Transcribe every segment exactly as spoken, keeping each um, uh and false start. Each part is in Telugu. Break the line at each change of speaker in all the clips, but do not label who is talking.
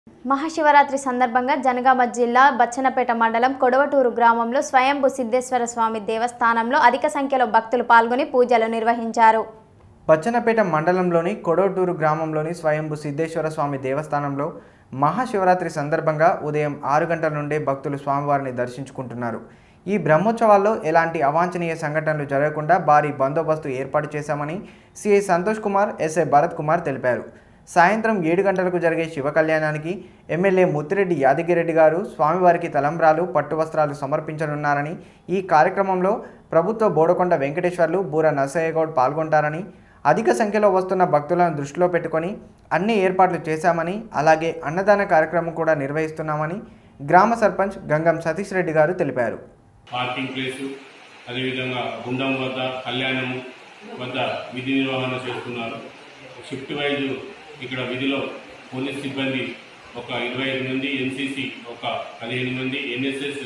మహాశివరాత్రి సందర్భంగా జనగామ జిల్లా బచ్చన్నపేట మండలం కొడవటూరు గ్రామంలో స్వయంభూ సిద్ధేశ్వర స్వామి దేవస్థానంలో అధిక సంఖ్యలో భక్తులు పాల్గొని పూజలు నిర్వహించారు.
బచ్చన్నపేట మండలంలోని కొడవటూరు గ్రామంలోని స్వయంభూ సిద్ధేశ్వర స్వామి దేవస్థానంలో మహాశివరాత్రి సందర్భంగా ఉదయం ఆరు గంటల నుండే భక్తులు స్వామివారిని దర్శించుకుంటున్నారు. ఈ బ్రహ్మోత్సవాల్లో ఎలాంటి అవాంఛనీయ సంఘటనలు జరగకుండా భారీ బందోబస్తు ఏర్పాటు చేశామని సిఐ సంతోష్ కుమార్, ఎస్ఐ భరత్ కుమార్ తెలిపారు. సాయంత్రం ఏడు గంటలకు జరిగే శివ కళ్యాణానికి ఎమ్మెల్యే ముత్తిరెడ్డి యాదగిరెడ్డి గారు స్వామివారికి తలంబ్రాలు, పట్టు వస్త్రాలు సమర్పించనున్నారని, ఈ కార్యక్రమంలో ప్రభుత్వ బోడకొండ వెంకటేశ్వర్లు, బూర నరసయ్యగౌడ్ పాల్గొంటారని, అధిక సంఖ్యలో వస్తున్న భక్తులను దృష్టిలో పెట్టుకొని అన్ని ఏర్పాట్లు చేశామని, అలాగే అన్నదాన కార్యక్రమం కూడా నిర్వహిస్తున్నామని గ్రామ సర్పంచ్ గంగం సతీష్ రెడ్డి గారు తెలిపారు.
పార్కింగ్ ప్లేసు, అదేవిధంగా గుండం వద్ద కళ్యాణము వద్ద విధి నిర్వహణ చేస్తున్నారు. షిఫ్ట్ వైజ్ ఇక్కడ విధిలో పోలీస్ సిబ్బంది ఒక ఇరవై ఐదు మంది, ఎన్సీసీ ఒక పదిహేను మంది, ఎన్ఎస్ఎస్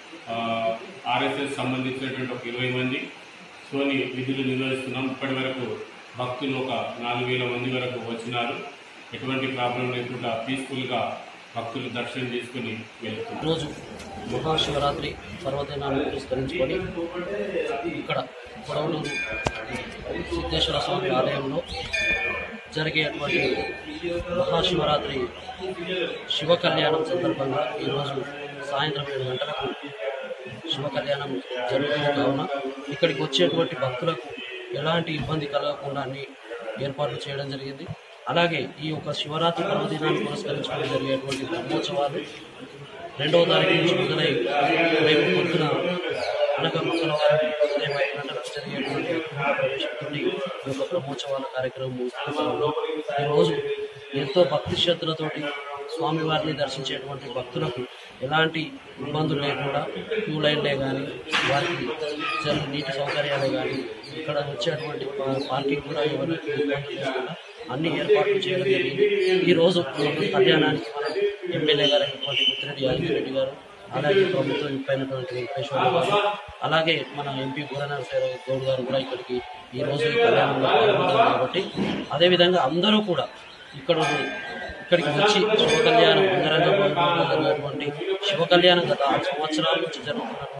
ఆర్ఎస్ఎస్ సంబంధించినటువంటి ఒక ఇరవై మంది సోని విధులు నిర్వహిస్తున్నాం. ఇప్పటి వరకు భక్తులు ఒక నాలుగు వేల మంది వరకు వచ్చినారు. ఎటువంటి ప్రాబ్లం లేకుండా పీస్ఫుల్గా భక్తులు దర్శనం చేసుకుని వెళ్తున్నారు.
ఈరోజు మహాశివరాత్రి పర్వదినాన్ని పురస్కరించుకొని ఇక్కడ కొడవలూరు సిద్ధేశ్వర స్వామి ఆలయంలో జరిగేటువంటి మహాశివరాత్రి శివ కళ్యాణం సందర్భంగా ఈరోజు సాయంత్రం ఏడు గంటలకు శివ కళ్యాణం జరుగుతుంది. కావున ఇక్కడికి వచ్చేటువంటి భక్తులకు ఎలాంటి ఇబ్బంది కలగకుండా అన్ని ఏర్పాట్లు చేయడం జరిగింది. అలాగే ఈ యొక్క శివరాత్రి పర్వదినాన్ని పురస్కరించుకొని జరిగేటువంటి బ్రహ్మోత్సవాలు రెండవ తారీఖు నుంచి మొదలై రేపు పొద్దున అనగా మంగళవారం ఉదయం ఐదు గంటలకు జరిగేటువంటి ప్రవేశంతో ఈ యొక్క బ్రహ్మోత్సవాల కార్యక్రమం ముగిస్తున్నాము. ఈరోజు ఎంతో భక్తి శ్రద్ధలతోటి స్వామివారిని దర్శించేటువంటి భక్తులకు ఎలాంటి ఇబ్బందులు లేకుండా క్యూ లైన్లే కానీ, వారికి జరిగే నీటి సౌకర్యాలే కానీ, ఇక్కడ వచ్చేటువంటి పార్కింగ్ కూడా ఎవరికి ఇబ్బందులు లేకుండా అన్ని ఏర్పాట్లు చేయడం జరిగింది. ఈరోజు కళ్యాణానికి మన ఎమ్మెల్యే గారు అయినటువంటి ముత్తిరెడ్డి యాదగిరెడ్డి గారు, అలాగే ప్రభుత్వం అయినటువంటి వెంకటేశ్వర గారు, అలాగే మన ఎంపీ బూర నరసయ్య గౌడ్ గారు కూడా ఇక్కడికి ఈరోజు ఈ కళ్యాణంలో పాల్గొన్నారు. కాబట్టి అదేవిధంగా అందరూ కూడా ఇక్కడ ఇక్కడికి వచ్చి శివ కళ్యాణం అంగరంగ వైభవంగా జరిగినటువంటి శివ కళ్యాణం గత ఆరు సంవత్సరాల నుంచి జరుగుతున్నటువంటి